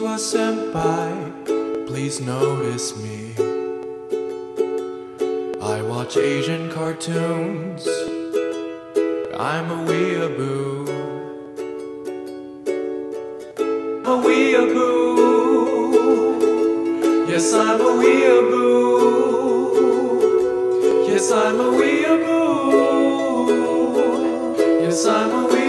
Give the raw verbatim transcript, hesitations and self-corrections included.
senpai, please notice me. I watch Asian cartoons, I'm a weeaboo. A weeaboo. Yes, I'm a weeaboo. Yes, I'm a weeaboo. Yes, I'm a weeaboo.